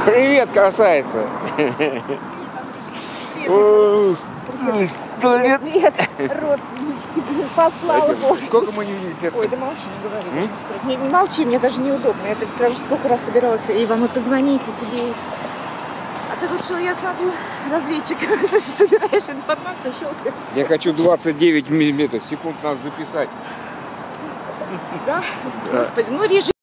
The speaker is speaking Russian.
Привет, красавица! Туалет. Привет, родственнички. Послала Бог. Сколько мы не виделись лет? Ой, да молчи, не говори. Не молчи, мне даже неудобно. Я прям сколько раз собиралась и вам и позвонить, и тебе. А ты тут что, я смотрю, разведчик, значит, собираешь информацию, щелкаешь. Я хочу 29 миллиметров секунд нас записать. Да? Господи, ну режи.